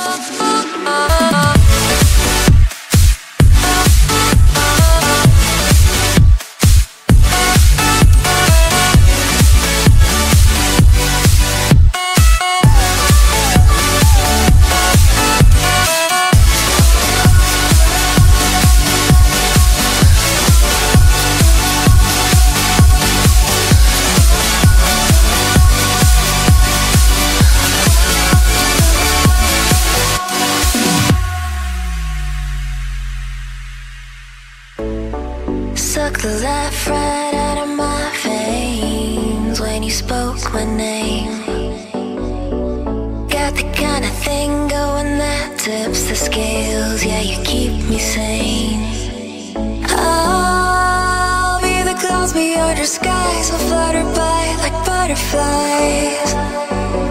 Suck the life right out of my veins when you spoke my name. Got the kind of thing going that tips the scales. Yeah, you keep me sane. I'll be the clouds beyond your skies. We'll flutter by like butterflies.